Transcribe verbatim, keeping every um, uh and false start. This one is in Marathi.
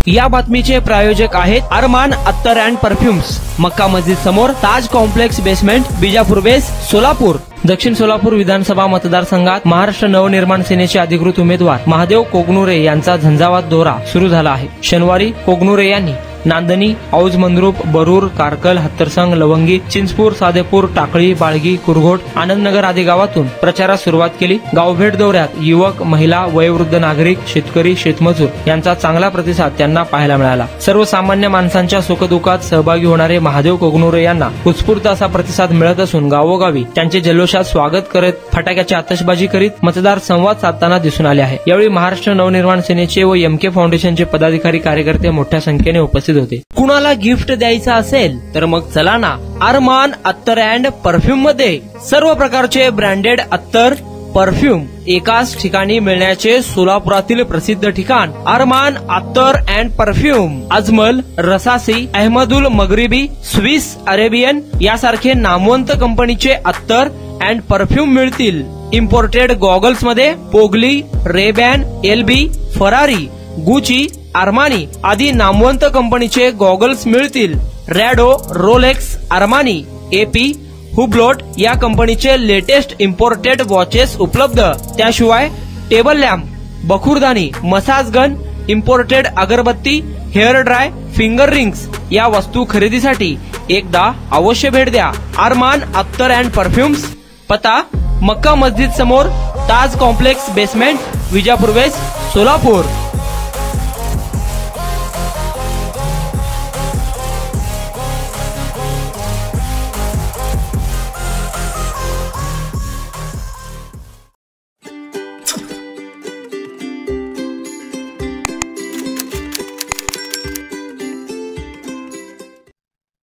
या बातमीचे प्रायोजक आहेत अरमान अत्तर अँड परफ्युम्स, मक्का मस्जिद समोर, ताज कॉम्प्लेक्स बेसमेंट, बिजापूर बेस, सोलापूर। दक्षिण सोलापूर विधानसभा मतदारसंघात महाराष्ट्र नवनिर्माण सेनेचे अधिकृत उमेदवार महादेव कोगनुरे यांचा झंझावात दौरा सुरू झाला आहे। शनिवारी कोगनुरे यांनी नांदणी, औज मंद्रुप, बरूर, कारकल, हत्तरसंग, लवंगी, चिंचपूर, सादेपूर, टाकळी, बाळगी, कुरघोट, आनंदनगर आदी गावातून प्रचारास सुरुवात केली। गावभेट दौऱ्यात युवक, महिला, वयोवृद्ध नागरिक, शेतकरी, शेतमजूर यांचा चांगला प्रतिसाद त्यांना पाहायला मिळाला। सर्वसामान्य माणसांच्या सुखदुःखात सहभागी होणारे महादेव कोगनुरे यांना उत्स्फूर्त असा प्रतिसाद मिळत असून गावोगावी त्यांचे जल्लोषात स्वागत करत फटाक्याची आतषबाजी करीत मतदार संवाद साधताना दिसून आले आहे। यावेळी महाराष्ट्र नवनिर्माण सेनेचे व एम के फाउंडेशनचे पदाधिकारी, कार्यकर्ते मोठ्या संख्येने उपस्थित होते। कुणाला गिफ्ट द्यायचं असेल तर मग चला ना अरमान अत्तर अँड परफ्यूम मध्ये सर्व प्रकारचे ब्रँडेड अत्तर, परफ्यूम एकाच ठिकाणी मिळण्याचे सोलापुरातील प्रसिद्ध ठिकाण अरमान अत्तर and perfume. Ajmal, Rasasi, Ahmed Al Maghribi, Swiss Arabian यासारखे नामवंत कंपनीचे अत्तर अँड परफ्यूम मिळतील। इम्पोर्टेड गॉगल्स मध्ये पोगली, Ray Ban, L B, Ferrari, Gucci, Armani आदी नामवंत कंपनीचे गॉगल्स मिळतील। रॅडो, रोलेक्स, आर्मानी, एपी, हुब्लोट या कंपनीचे लेटेस्ट इम्पोर्टेड वॉचेस उपलब्ध। त्याशिवाय टेबल लॅम्प, बखुरदानी, मसाज गन, इम्पोर्टेड अगरबत्ती, हेअर ड्राय, फिंगर रिंग्स या वस्तू खरेदीसाठी एकदा अवश्य भेट द्या अरमान अत्तर अँड परफ्यूम्स। पता मक्का मस्जिद समोर, ताज कॉम्प्लेक्स बेसमेंट, विजापूर वेस्ट, सोलापूर।